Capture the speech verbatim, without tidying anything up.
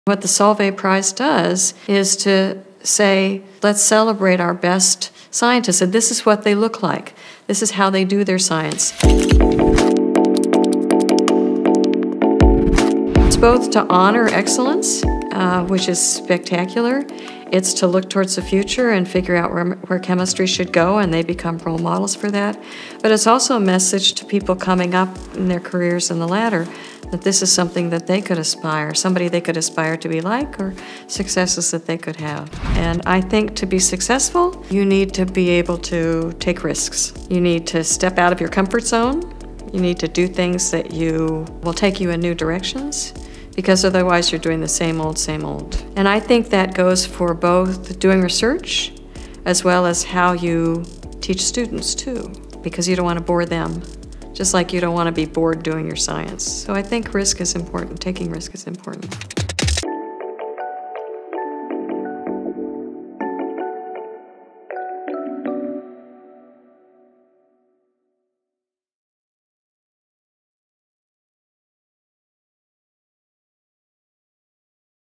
What the Solvay Prize does is to say, let's celebrate our best scientists, and this is what they look like. This is how they do their science. It's both to honor excellence, uh, which is spectacular. It's to look towards the future and figure out where, where chemistry should go, and they become role models for that. But it's also a message to people coming up in their careers in the ladder that this is something that they could aspire, somebody they could aspire to be like, or successes that they could have. And I think to be successful, you need to be able to take risks. You need to step out of your comfort zone. You need to do things that you will take you in new directions, because otherwise you're doing the same old, same old. And I think that goes for both doing research as well as how you teach students too, because you don't want to bore them, just like you don't want to be bored doing your science. So I think risk is important, taking risk is important.